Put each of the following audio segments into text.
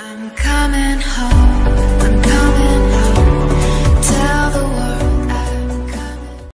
I'm coming home, I'm coming home. Tell the world I'm coming.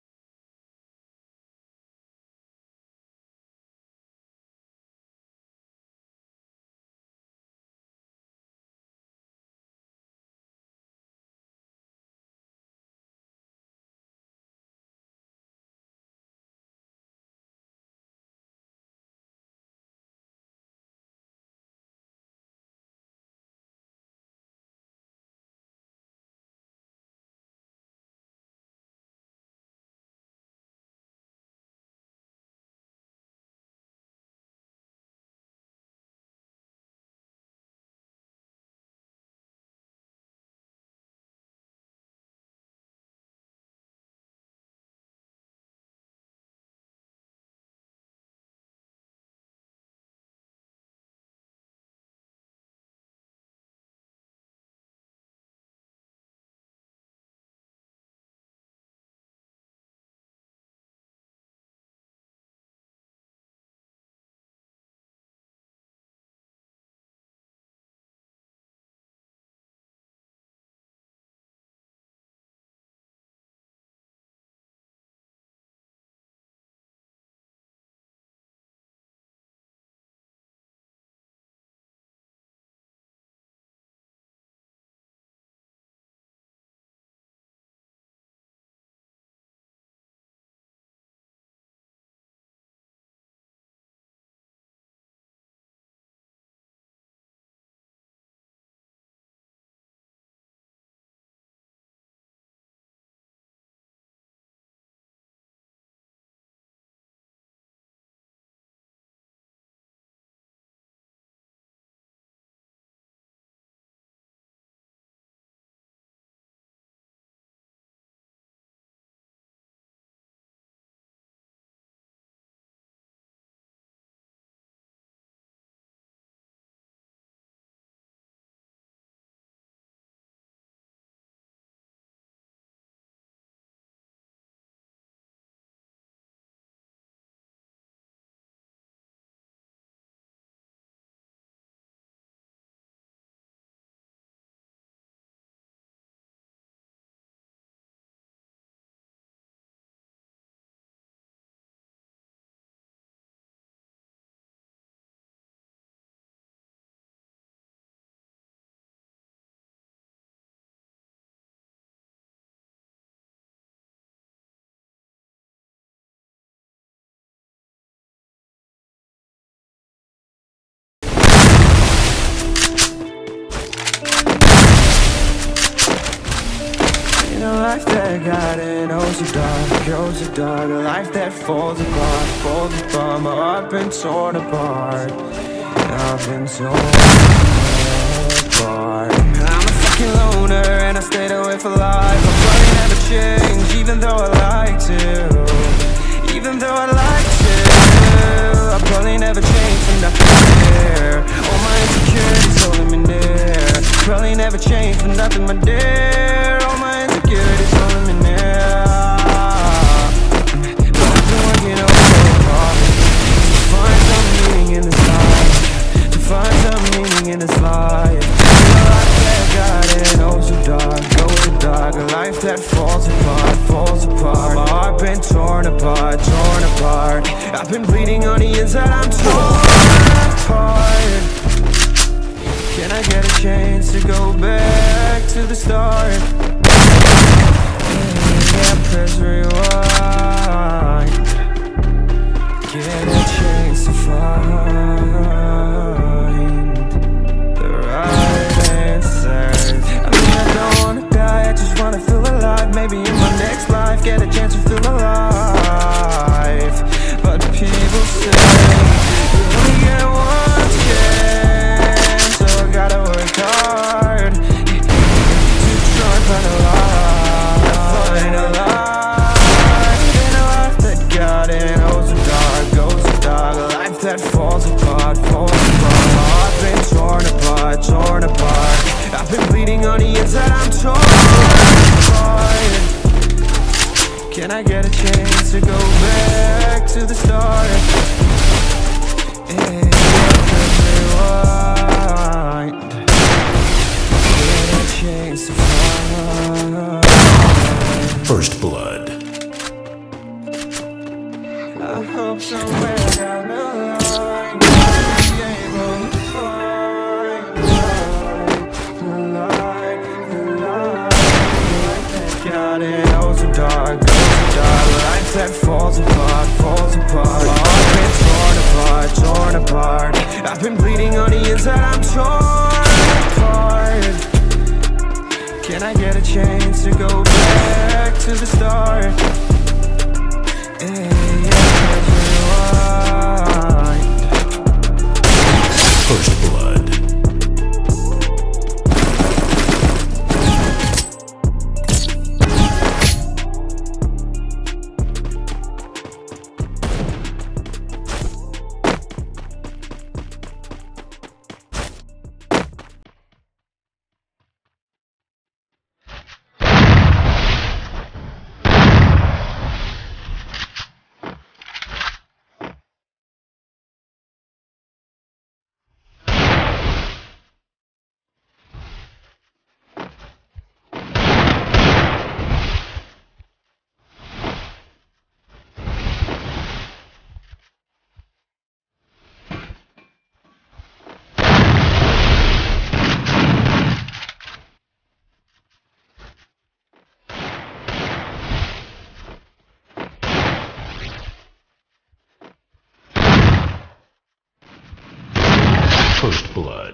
A life that got in, oh so dark. A life that falls apart. My heart been torn apart. I've been torn apart. I'm a fucking loner and I stayed away for life. I'll probably never change, even though I like to. Even though I like to, I'll probably never change for nothing here. All my insecurities holding me near. Probably never change for nothing, my dear. All my insecurities holding me near. But I've been working so hard to find some meaning in this life. To find some meaning in this life. A life that got in, oh so dark. A life that falls apart. My heart been torn apart. I've been bleeding on the inside, I'm torn apart. Can I get a chance to go back to the start? Yeah, press rewind. Get a chance to find the right answers. I mean, I don't wanna die, I just wanna feel alive. Maybe in my next life, get a chance to feel alive. But people say you only get one chance, so I gotta work hard to try and find a life. Find a life in a life that got in, oh so dark. A life that falls apart. My heart been torn apart. I've been bleeding on the inside, I'm torn apart. Can I get a chance to go back to the start? Yeah, rewind. First Blood. I hope somewhere down the line I'll be able to find the light. Got it, oh so dark, light that falls apart. I've been torn apart. I've been bleeding on the inside, I'm torn apart. Can I get a chance to go back to the start? First Blood. First Blood.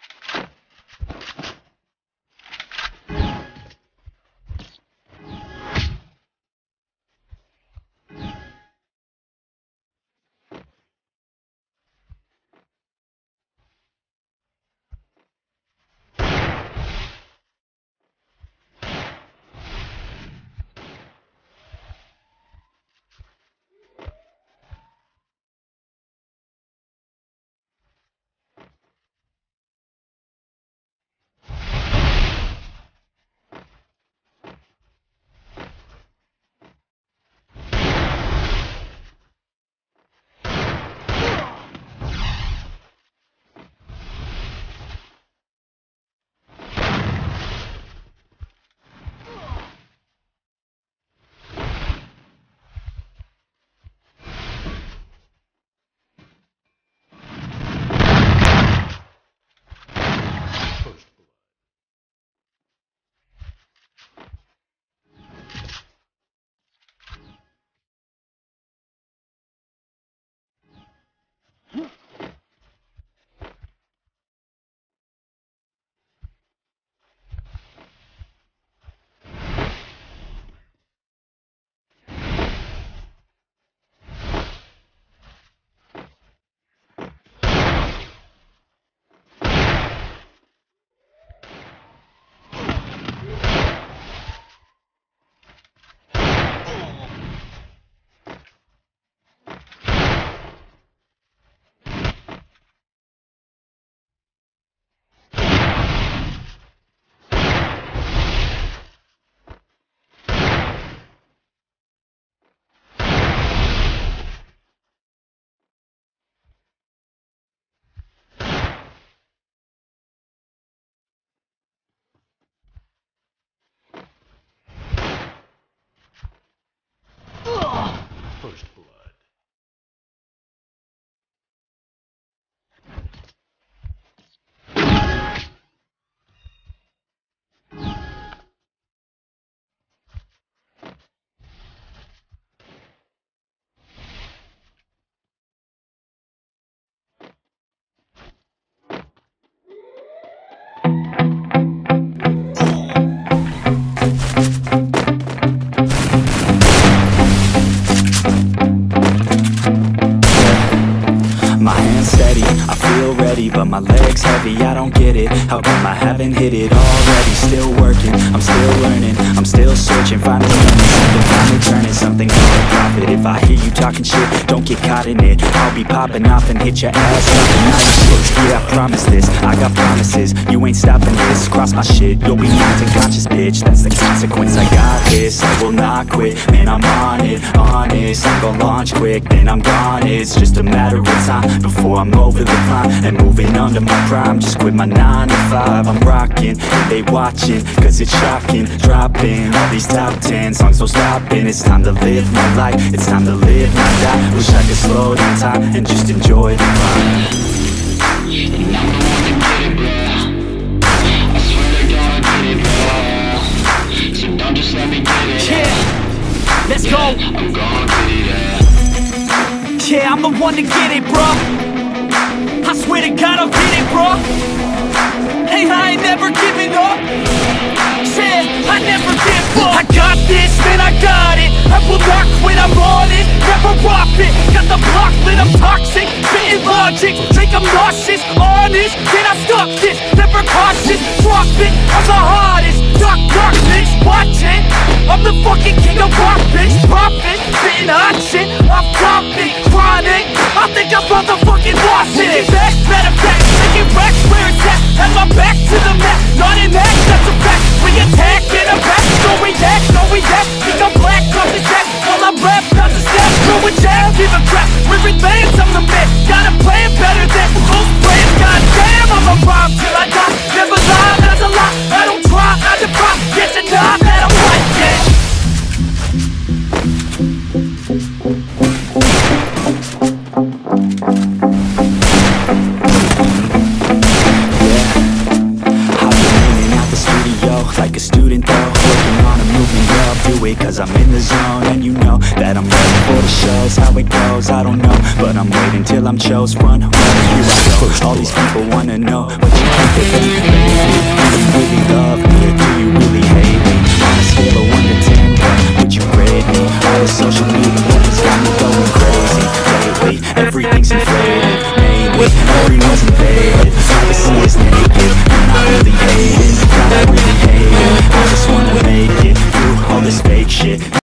First Blood. But my leg's heavy, I don't get it. How come I haven't hit it already? Still working, I'm still learning, I'm still searching. Finally learning something, finally turning something into a profit. If I hear you talking shit, don't get caught in it. I'll be popping off and hit your ass like a night shift. Yeah, I promise this, I got promises. promises. You ain't stopping this, cross my shit, you'll be mind unconscious, bitch. That's the consequence, I got this, I will not quit. Man, I'm on it, honest, I'm gon' launch quick, then I'm gone. It's just a matter of time before I'm over the climb and moving under my prime. Just quit my 9 to 5, I'm rocking, and they watching, cause it's shocking. Dropping all these top 10 songs, so stopping. It's time to live my life, it's time to live my die. Wish I could slow down time and just enjoy the climb. And I'm the one to get it, bro. I swear to God, get it, bro. So don't just let me get it. Yeah, let's go. I'm gonna get it, Yeah, I'm the one to get it, bro. I swear to God, I'll get it, bro. Hey, I ain't never giving up. Yeah, I never give up. I got this, man, I got it. I will not quit, I'm on it. Never rock it. Got the block lit, I'm toxic. Spitting logic, think I'm nauseous. Honest, can I stop this? Never cautious, drop it. I'm the hardest. Knock, knock, bitch, watch it. I'm the fucking king of rock, bitch. Drop it, spitting hot shit. I'm topic, chronic. I think I'm motherfucking lost it. Take it back, matter of fact, taking racks where it's at. Have my back to the mat, not an act, that's a fact. We attack in a back, no react, no react. Think I'm black, off the jack, while I rap, not the snap. Throw a jab, give a crap, we're advanced, I'm the man. Got a plan better than most brands, goddamn. I'm a rhyme till I die, never lie, that's a lie. I don't try, I defy, get to die, that I'm right, yeah. Like a student though, working on a movement, yeah, I'll do it cause I'm in the zone. And you know that I'm ready for the shows. How it goes, I don't know, but I'm waiting till I'm chose. Run, here I go. All these people wanna know what you think of me, baby. Do you really love me or do you really hate me? On a scale of 1 to 10, what would you grade me? All the social media has got me going crazy lately. Everything's inflated, maybe everyone's invaded. Privacy is naked, and I really hate it. God, I really hate it. I just wanna make it through all this fake shit.